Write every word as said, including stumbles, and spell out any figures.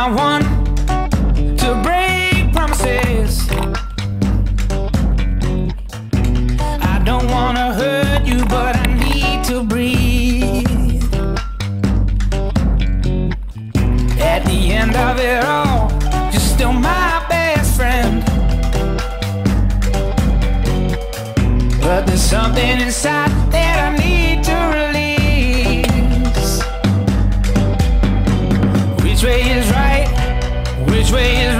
not one to break promises. I don't wanna hurt you, but I need to breathe. At the end of it all, you're still my best friend. But there's something inside that I need to release. Which way is right? Which way is